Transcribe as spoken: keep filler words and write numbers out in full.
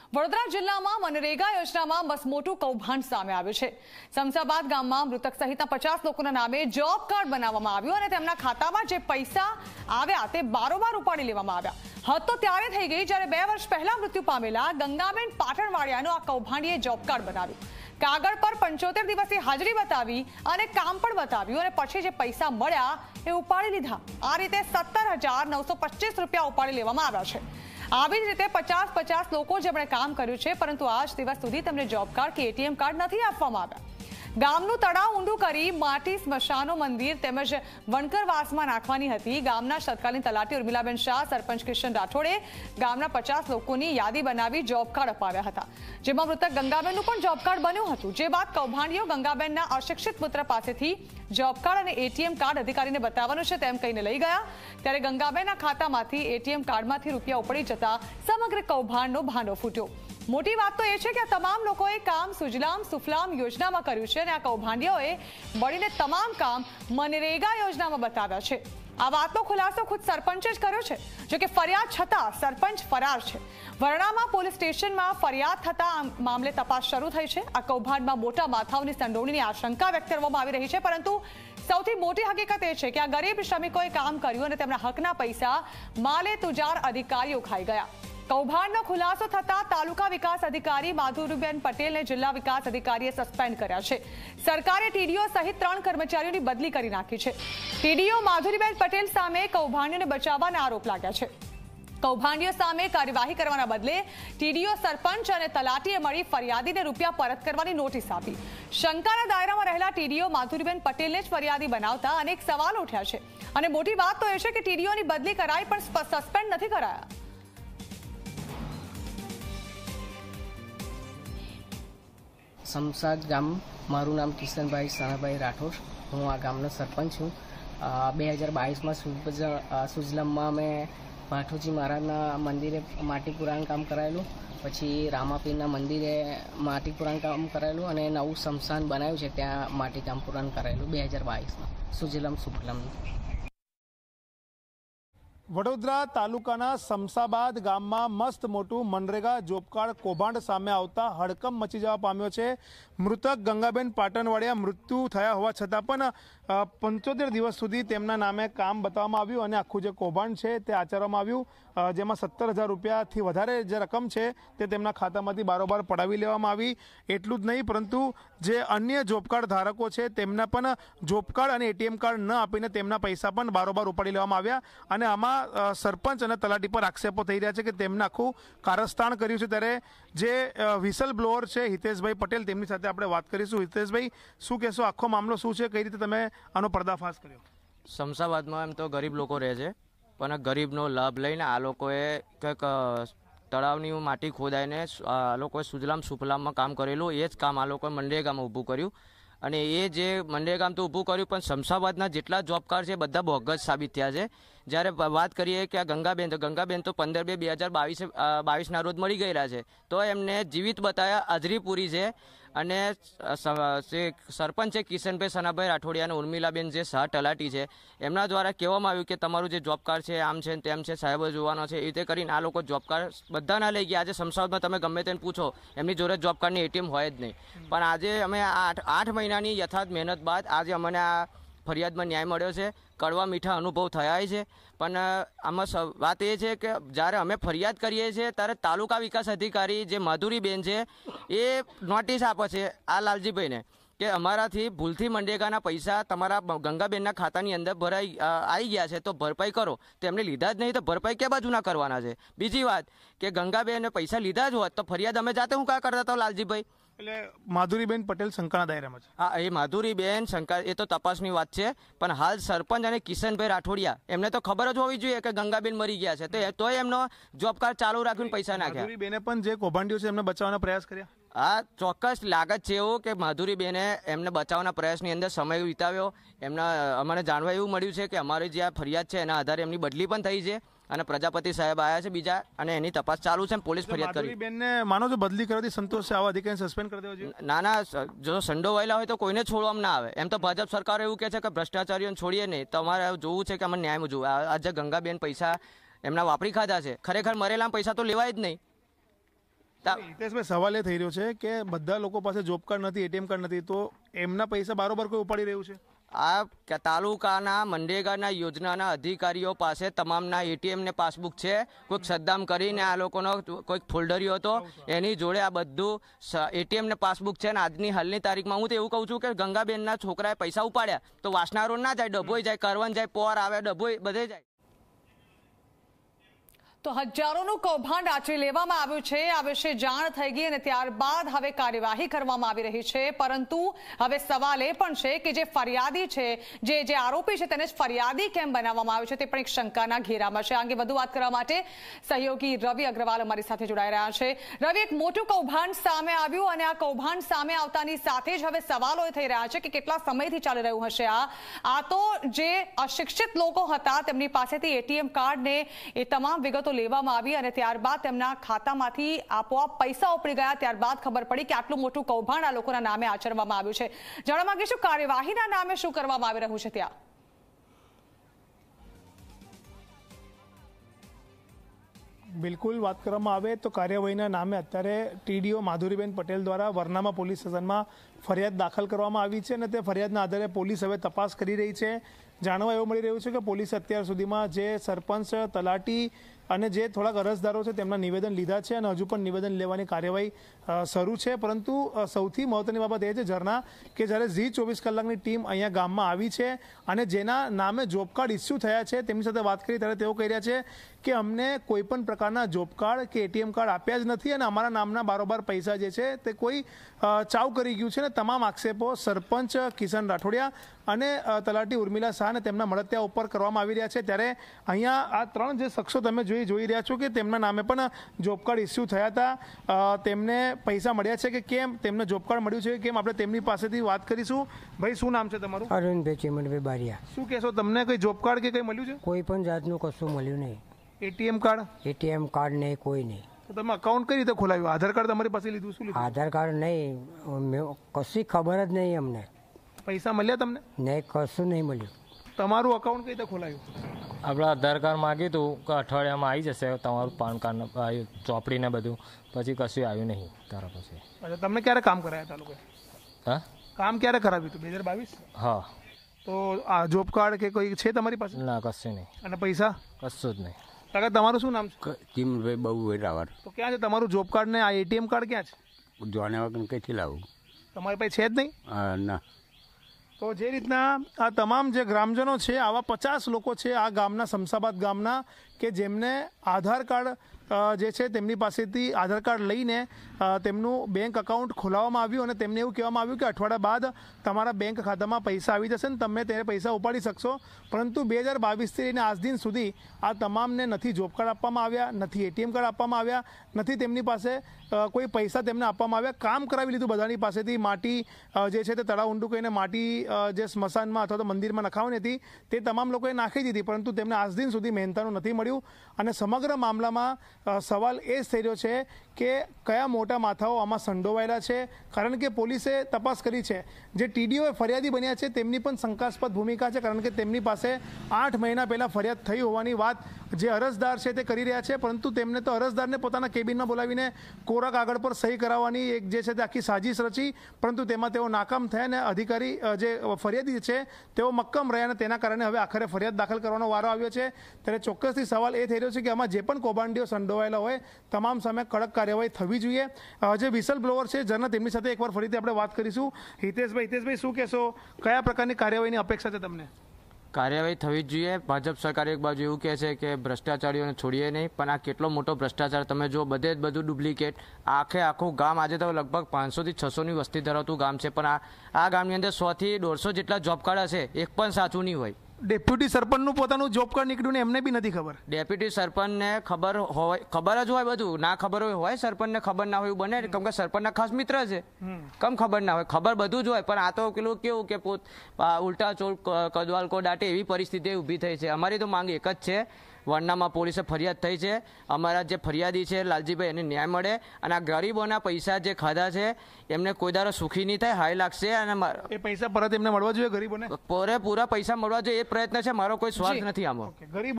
વડોદરા જિલ્લામાં મનરેગા યોજનામાં મસમોટું કૌભાંડ સામે આવ્યું છે। સમસાબાદ ગામમાં મૃતક સહિતના પચાસ લોકોના નામે જોબ કાર્ડ બનાવવામાં આવ્યું અને તેમના ખાતામાં જે પૈસા આવ્યા તે બારોબાર ઉપાડી લેવામાં આવ્યા। હદ તો ત્યારે થઈ ગઈ જ્યારે બે વર્ષ પહેલા મૃત્યુ પામેલા ગંગાબેન પાટણવાડિયાનું આ કૌભાંડીએ જોબ કાર્ડ બનાવ્યું। કાગળ પર પંચોતેર દિવસની હાજરી બતાવી અને કામ પણ બતાવ્યું અને પછી જે પૈસા મળ્યા એ ઉપાડી લીધા। આ રીતે સત્તર હજાર નવસો પચીસ રૂપિયા ઉપાડી લેવામાં આવ્યા છે। આવી જ રીતે પચાસ પચાસ લોકો જેમણે કામ કર્યું છે, પરંતુ આજ દિવસ સુધી તેમને જોબ કાર્ડ કે એટીએમ કાર્ડ નથી આપવામાં આવ્યા। ગામનું તળાવ ઊંડું કરી માટી સ્મશાનો મંદિર તેમજ વણકરવાસમાં નાખવાની હતી। ગામના તત્કાલીન તલાટી ઉર્મિલાબેન શાહ, સરપંચ કિશન રાઠોડે ગામના પચાસ લોકોની યાદી બનાવી જોબ કાર્ડ અપાવ્યા હતા, જેમાં મૃતક ગંગાબેનનું પણ જોબ કાર્ડ બન્યું હતું। જે બાદ કૌભાંડીઓ ગંગાબેનના અશિક્ષિત પુત્ર પાસેથી જોબ કાર્ડ અને એટીએમ કાર્ડ અધિકારીને બતાવવાનું છે તેમ કહીને લઈ ગયા, ત્યારે ગંગાબેનના ખાતામાંથી એટીએમ કાર્ડમાંથી રૂપિયા ઉપડી જતા સમગ્ર કૌભાંડનો ભાંડો ફૂટ્યો। મોટી વાત તો એ છે કે આ તમામ લોકોએ કામ સુજલામ સુફલામ યોજનામાં કર્યું છે અને આ કૌભાંડીઓએ મળીને તમામ કામ મનરેગા યોજનામાં બતાવ્યા છે। આ વાતનો ખુલાસો ખુદ સરપંચે જ કર્યો છે, જો કે ફરિયાદ છતાં સરપંચ ફરાર છે। વરણામાં પોલીસ સ્ટેશનમાં ફરિયાદ થતા મામલે તપાસ શરૂ થઈ છે। આ કૌભાંડમાં મોટા માથાઓની સંડોવણીની આશંકા વ્યક્ત કરવામાં આવી રહી છે, પરંતુ સૌથી મોટી હકીકત એ છે કે આ ગરીબ શ્રમિકોએ કામ કર્યું અને તેમના હકના પૈસા માલે તુજાર અધિકારીઓ ખાઈ ગયા। કૌભાંડનો ખુલાસો થતા તાલુકા વિકાસ અધિકારી માધુરીબેન પટેલને જિલ્લા વિકાસ અધિકારીએ સસ્પેન્ડ કર્યા છે। સરકારે ટીડીઓ સહિત ત્રણ કર્મચારીઓની બદલી કરી નાખી છે। ટીડીઓ માધુરીબેન પટેલ સામે કૌભાંડીઓને બચાવવાના આરોપ લાગ્યા છે। કૌભાંડીઓ સામે કાર્યવાહી કરવાના બદલે ટીડીઓ, સરપંચ અને તલાટીએ મળી ફરિયાદીને રૂપિયા પરત કરવાની નોટિસ આપી। શંકાના દાયરામાં રહેલા ટીડીઓ માધુરીબેન પટેલને જ ફરિયાદી બનાવતા અનેક સવાલો ઉઠ્યા છે અને મોટી વાત તો એ છે કે ટીડીઓની બદલી કરાઈ પણ સસ્પેન્ડ નથી કરાયા। સમસાદ ગામ, મારું નામ કિશનભાઈ સાનાભાઈ રાઠોડ, હું આ ગામનો સરપંચ છું। બે હજાર બાવીસમાં સુજલામમાં અમે ભાઠોજી મહારાજના મંદિરે માટી પુરાણ કામ કરાયેલું, પછી રામાપીરના મંદિરે માટી પુરાણ કામ કરાયેલું અને નવું સ્મશાન બનાવ્યું છે, ત્યાં માટી કામ પુરાણ કરાયેલું બે હજાર બાવીસમાં સુજલામ સુફલામનું। વડોદરા તાલુકાના સમસાબાદ ગામમાં મસ્ત મોટું મનરેગા જોબ કાર્ડ કૌભાંડ સામે આવતા હડકંપ મચી જવા પામ્યો છે। મૃતક ગંગાબેન પાટણવાડિયા મૃત્યુ થયા હોવા છતાં પણ પંચોતેર દિવસ સુધી તેમના નામે કામ બતાવવામાં આવ્યું અને આખું જે કૌભાંડ છે તે આચરવામાં આવ્યું, જેમાં સત્તર હજાર રૂપિયાથી વધારે જે રકમ છે તે તેમના ખાતામાંથી બારોબાર પડાવી લેવામાં આવી। એટલું જ નહીં, પરંતુ જે અન્ય જોબ કાર્ડ ધારકો છે તેમના પણ જોબ કાર્ડ અને એટીએમ કાર્ડ ન આપીને તેમના પૈસા પણ બારોબાર ઉપાડી લેવામાં આવ્યા અને આમાં સરપંચ અને તલાટી પર આક્ષેપો થઈ રહ્યા છે કે તેમને આખું કારસ્તાન કર્યું છે। ત્યારે જે વિસલ બ્લોઅર છે હિતેશભાઈ પટેલ, તેમની સાથે આપણે વાત કરીશું। હિતેશભાઈ, શું કહેશો, આખો મામલો શું છે, કઈ રીતે તમે આનો પર્દાફાશ કર્યો? સમસાબાદમાં એમ તો ગરીબ લોકો રહે છે, પણ ગરીબનો લાભ લઈને આ લોકોએ કંઈક તળાવની માટી ખોદાઈને આ લોકોએ સુજલામ સુફલામમાં કામ કરેલું, એ જ કામ આ લોકોએ મનરેગામાં ઊભું કર્યું અને એ જે મનરેગામાં તો ઊભું કર્યું, પણ સમસાબાદના જેટલા જોબ કાર્ડ છે બધા બોગસ સાબિત થયા છે। જ્યારે વાત કરીએ કે આ ગંગાબેન, તો ગંગાબેન તો પંદર બે બે હજાર બાવીસ બાવીસના રોજ મળી ગયેલા છે, તો એમને જીવિત બતાવ્યા, હાજરી પૂરી છે અને સરપંચ છે કિશનભાઈ સનાભાઈ રાઠોડિયા અને ઉર્મિલાબેન જે સહ તલાટી છે એમના દ્વારા કહેવામાં આવ્યું કે તમારું જે જોબ કાર્ડ છે આમ છે તેમ છે, સાહેબો જોવાનો છે, એ રીતે કરીને આ લોકો જોબ કાર્ડ બધાના લઈ ગયા। આજે સમસાવદમાં તમે ગમે તેને પૂછો, એમની જોડે જોબ કાર્ડની એટીએમ હોય જ નહીં, પણ આજે અમે આઠ આઠ મહિનાની યથાર્થ મહેનત બાદ આજે અમને આ ફરિયાદમાં ન્યાય મળ્યો છે। કડવા મીઠા અનુભવ થયા છે, પણ આમાં વાત એ છે કે જ્યારે અમે ફરિયાદ કરીએ છીએ ત્યારે તાલુકા વિકાસ અધિકારી જે માધુરીબેન છે એ નોટિસ આપે છે આ લાલજીભાઈને કે અમારાથી ભૂલથી મનરેગાના પૈસા તમારા ગંગાબેનના ખાતાની અંદર ભરાઈ આવી ગયા છે, તો ભરપાઈ કરો। તેમને લીધા જ નહીં તો ભરપાઈ કે બાજુના કરવાના છે? બીજી વાત કે ગંગાબેને પૈસા લીધા જ હોત તો ફરિયાદ અમે જાતે હું કાં કરતા હતા લાલજીભાઈ? એટલે માધુરીબેન પટેલ શંકાના દાયરામાં છે? હા, એ માધુરીબેન શંકા, એ તો તપાસની વાત છે, પણ હાલ સરપંચ અને કિશનભાઈ રાઠોડિયા એમને તો ખબર જ હોવી જોઈએ કે ગંગાબેન મરી ગયા છે, તો તોય એમનો જોબ કાર્ડ ચાલુ રાખીને પૈસા નાખ્યા। માધુરીબેને પણ જે કૌભાંડીઓ છે એમને બચાવવાના પ્રયાસ કર્યા? હા, ચોક્કસ લાગત છે એવું કે માધુરીબેને એમને બચાવવાના પ્રયાસની અંદર સમય વિતાવ્યો। એમના અમને જાણવા એવું મળ્યું છે કે અમારી જે આ ફરિયાદ છે એના આધારે એમની બદલી પણ થઈ છે અને પ્રજાપતિ સાહેબ આવ્યા છે બીજા અને એની તપાસ ચાલુ છે, પોલીસ ફરિયાદ કરી। બેનને માનો તો બદલી કરવાથી સંતોષ છે, આવા અધિકારીને સસ્પેન્ડ કરી દેવો જોઈએ? ના ના, જો સંડોવાયેલા હોય તો કોઈને છોડવામાં ના આવે। એમ તો ભાજપ સરકાર એવું કહે છે કે ભ્રષ્ટાચારીઓને છોડીએ નહીં, તો અમારે જોવું છે કે અમને ન્યાય જોવું। આજે ગંગાબેન પૈસા એમના વાપરી ખાધા છે, ખરેખર મરેલા પૈસા તો લેવાય જ નહીં। હિતેશભાઈ, સવાલ એ થઈ રહ્યો છે કે બધા લોકો પાસે જોબ કાર્ડ નથી, એટીએમ કાર્ડ નથી, તો એમના પૈસા બારોબાર કોઈ ઉપાડી રહ્યું છે? આ તાલુકાના મનરેગાના યોજનાના અધિકારીઓ પાસે તમામના એટીએમ ને પાસબુક છે. કોઈક સદ્દામ કરીને આ લોકોનો કોઈક ફોલ્ડરિયો હતો, એની જોડે આ બધું એટીએમ ને પાસબુક છે. ને આજની હાલની તારીખમાં હું તો એવું કહું છું કે ગંગાબેનના છોકરાએ પૈસા ઉપાડ્યા તો વાસણા રોડ ના જાય, ડભોઈ જાય, કરવન જાય, પોર આવે, ડભોઈ બધે જાય. તો હજારોનું કૌભાંડ આચરી લેવામાં આવ્યું છે. આ વિશે જાણ થઈ ગઈ અને ત્યારબાદ હવે કાર્યવાહી કરવામાં આવી રહી છે. પરંતુ હવે સવાલ એ પણ છે કે જે ફરિયાદી છે, જે જે આરોપી છે, તેને ફરિયાદી કેમ બનાવવામાં આવ્યો છે તે પણ એક શંકાના ઘેરામાં છે. આ અંગે વધુ વાત કરવા માટે સહયોગી રવિ અગ્રવાલ અમારી સાથે જોડાઈ રહ્યા છે. રવિ, એક મોટું કૌભાંડ સામે આવ્યું અને આ કૌભાંડ સામે આવતાની સાથે જ હવે સવાલો એ થઈ રહ્યા છે કે કેટલા સમયથી ચાલી રહ્યું હશે આ આ તો જે અશિક્ષિત લોકો હતા તેમની પાસેથી એટીએમ કાર્ડ ને એ તમામ વિગતો લેવામાં આવી અને ત્યારબાદ તેમના ખાતામાંથી આપોઆપ પૈસા ઉપડી ગયા. ત્યારબાદ ખબર પડી કે આટલું મોટું કૌભાંડ આ લોકોના નામે આચરવામાં આવ્યું છે. જાણવા માંગીશું કાર્યવાહીના નામે શું કરવામાં આવી રહ્યું છે ત્યાં? બિલકુલ, વાત કરવામાં આવે તો કાર્યવાહીના નામે અત્યારે ટીડીઓ માધુરીબેન પટેલ દ્વારા વરનામા પોલીસ સ્ટેશનમાં ફરિયાદ દાખલ કરવામાં આવી છે અને તે ફરિયાદના આધારે પોલીસ હવે તપાસ કરી રહી છે. જાણવા એવું મળી રહ્યું છે કે પોલીસે અત્યાર સુધીમાં જે સરપંચ, તલાટી અને જે થોડાક અરજદારો છે તેમના નિવેદન લીધા છે અને હજુ પણ નિવેદન લેવાની કાર્યવાહી શરૂ છે. પરંતુ સૌથી મહત્વની બાબત એ છે ઝરના કે જ્યારે ઝી ચોવીસ કલાકની ટીમ અહીંયા ગામમાં આવી છે અને જેના નામે જોબ કાર્ડ ઇસ્યુ થયા છે તેમની સાથે વાત કરી ત્યારે તેઓ કહી રહ્યા છે કે અમને કોઈ પણ પ્રકારના જોબ કાર્ડ કે એટીએમ કાર્ડ આપ્યા જ નથી અને અમારા નામના બારોબાર પૈસા જે છે તે કોઈ ચાવ કરી ગયું છે. અને તમામ આક્ષેપો સરપંચ કિશન રાઠોડિયા અને તલાટી ઉર્મિલા શાહ અને તેમના મળતિયા ઉપર કરવામાં આવી રહ્યા છે. ત્યારે અહીંયા આ ત્રણ જે શખ્સો તમે જોઈ જોઈ રહ્યા છો કે તેમના નામે પણ જોબ કાર્ડ ઇસ્યુ થયા હતા, તેમને પૈસા મળ્યા છે કે કેમ, તેમને જોબ કાર્ડ મળ્યું છે કે કેમ, આપણે તેમની પાસેથી વાત કરીશું. ભાઈ, શું નામ છે તમારું? અરવિંદભાઈ ચેમનભાઈ બારિયા. શું કહેશો, તમને કોઈ જોબ કાર્ડ કે કંઈ મળ્યું છે? કોઈ પણ જાતનું કશું મળ્યું નહીં. ATM card? એટીએમ કાર્ડ નહીં, કોઈ નહીં. તો તમે અકાઉન્ટ કઈ રીતે ખોલાવ્યું? આધાર કાર્ડ તમારી પાસે લીધું? શું લીધું? આધાર કાર્ડ નહીં, કશી ખબર જ નહીં અમને. પૈસા મળ્યા તમને? નહીં, કશું નહીં મળ્યું. તમારું અકાઉન્ટ કઈ રીતે ખોલાયું? આપણે આધાર કાર્ડ માગ્યું હતું કે અઠવાડિયામાં આવી જશે તમારું પાન કાર્ડ આવ્યું, ચોપડી ને બધું, પછી કશું આવ્યું નહીં તારા પછી. અચ્છા, તમને ક્યારે કામ કરાયા હતા લોકોએ? હા, કામ ક્યારે કરાવ્યું હતું? બે હજાર બાવીસ? હા. તો આ જોબ કાર્ડ કે કોઈ છે તમારી પાસે? ના, કશું નહીં. અને પૈસા? કશું જ નહીં. કાકા, તમારું શું નામ છે? ચીમનભાઈ બહુ રાવર. તો ક્યાં છે તમારું જોબ કાર્ડ ને આ એટીએમ કાર્ડ ક્યાં છે? જોને વગર કઈથી લાવું? તમારી પાસે છે જ નહીં? ના. તો જે રીતના આ તમામ જે ગ્રામજનો છે, આવા પચાસ લોકો છે આ ગામના, શમસાબાદ ગામના, કે જેમને આધાર કાર્ડ જે છે તેમની પાસેથી આધાર કાર્ડ લઈને તેમનું બેંક અકાઉન્ટ ખોલાવવામાં આવ્યું અને તેમને એવું કહેવામાં આવ્યું કે અઠવાડિયા બાદ તમારા બેંક ખાતામાં પૈસા આવી જશે ને તમે તે પૈસા ઉપાડી શકશો. પરંતુ બે હજાર બાવીસથી લઈને આજ દિન સુધી આ તમામને નથી જોબ કાર્ડ આપવામાં આવ્યા, નથી એટીએમ કાર્ડ આપવામાં આવ્યા, નથી તેમની પાસે કોઈ પૈસા તેમને આપવામાં આવ્યા. કામ કરાવી લીધું બધાની પાસેથી. માટી જે છે તે તળાવ ઊંડું કહીને માટી જે સ્મશાનમાં અથવા તો મંદિરમાં નખાવાની હતી તે તમામ લોકોએ નાખી દીધી, પરંતુ તેમને આજ દિન સુધી મહેનતાનું નથી મળ્યું. અને સમગ્ર મામલામાં સવાલ એ જ થઈ રહ્યો છે કે કયા મોટા માથાઓ આમાં સંડોવાયેલા છે, કારણ કે પોલીસે તપાસ કરી છે. જે ટીડીઓએ ફરિયાદી બન્યા છે તેમની પણ શંકાસ્પદ ભૂમિકા છે, કારણ કે તેમની પાસે આઠ મહિના પહેલાં ફરિયાદ થઈ હોવાની વાત જે અરજદાર છે તે કરી રહ્યા છે. પરંતુ તેમને તો અરજદારને પોતાના કેબિનમાં બોલાવીને કોરા કાગળ પર સહી કરાવવાની એક જે છે તે આખી સાજિશ રચી, પરંતુ તેમાં તેઓ નાકામ થયા અને અધિકારી જે ફરિયાદી છે તેઓ મક્કમ રહ્યા અને તેના કારણે હવે આખરે ફરિયાદ દાખલ કરવાનો વારો આવ્યો છે. ત્યારે ચોક્કસથી સવાલ એ થઈ રહ્યો છે કે આમાં જે પણ કૌભાંડીઓ સંડોવાયેલા હોય તમામ સામે કડક કાર્યવાહી થવી જોઈએ. જે વિસલ બ્લોવર છે જરના, તેમની સાથે એકવાર ફરીથી આપણે વાત કરીશું. હિતેશભાઈ, હિતેશભાઈ શું કહેશો, કયા પ્રકારની કાર્યવાહીની અપેક્ષા છે તમને? કાર્યવાહી થવી જ જોઈએ. ભાજપ સરકાર એક બાજુ એવું કહે છે કે ભ્રષ્ટાચારીઓને છોડીએ નહીં, પણ આ કેટલો મોટો ભ્રષ્ટાચાર તમે જો, બધે જ બધું ડુપ્લિકેટ. આખે આખું ગામ આજે તો લગભગ પાંચસોથી છસોની વસ્તી ધરાવતું ગામ છે, પણ આ આ ગામની અંદર સોથી દોઢસો જેટલા જોબ કાર્ડ હશે, એક પણ સાચું નહીં હોય. ડેપ્યુટી સરપંચનું પોતાનું જોબ કાર્ડ નીકળ્યું ને એમને બી નથી ખબર. ડેપ્યુટી સરપંચને ખબર હોય, ખબર જ હોય બધું, ના ખબર હોય હોય સરપંચને ખબર ના હોય એવું બને, કેમ કે સરપંચના ખાસ મિત્ર છે, કમ ખબર ના હોય, ખબર બધું જ હોય. પણ આ તો પેલું કેવું કે પોત ઉલટા ચોર કદવાલ કો દાટે એવી પરિસ્થિતિ ઊભી થઈ છે. અમારી તો માંગ એક જ છે, વરનામાં પોલીસે ફરિયાદ થઈ છે, અમારા જે ફરિયાદી છે લાલજીભાઈ એને ન્યાય મળે અને આ ગરીબોના પૈસા જે ખાધા છે એમને કોઈ દારો સુખી નહીં થાય, હાય લાગશે. અને એ પૈસા પરત એમને મળવા જોઈએ ગરીબોને, પૂરેપૂરા પૈસા મળવા જોઈએ એ પ્રયત્ન છે મારો, કોઈ સ્વાર્થ નથી આમાં. ગરીબ